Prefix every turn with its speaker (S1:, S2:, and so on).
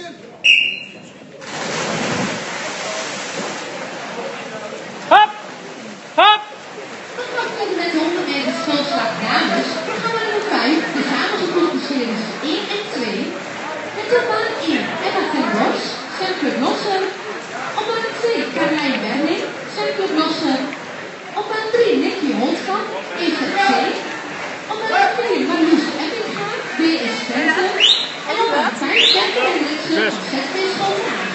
S1: Hop! Hop!
S2: Dat was tot en met 100 meter schoolslag dames. Programma nummer 5, de damesopgroepseries 1 en 2. Met op baan 1 Emma ten Bos, Zwemclub Lossen. Op baan 2 Carlijn Berling, Zwemclub Lossen. Op baan 3 Nicky Holtkamp, EZC. Op baan 4 Marloes Eppinga, BS Twente. En op baan 5 Bertie Hendriksen, ZB Schoolnaam.